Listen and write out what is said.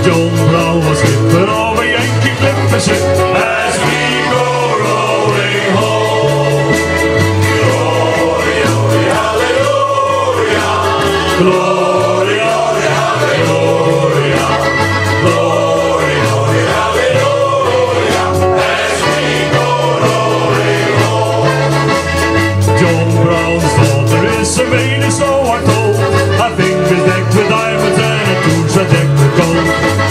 John Brown was skipper of a Yankee clipper ship as we go rolling home. Glory, glory, hallelujah. Glory, glory, hallelujah. Glory, glory, hallelujah. As we go rolling home. John Brown's father is a maiden, so I'm told. Her fingers decked with diamonds and her tools are decked with gold.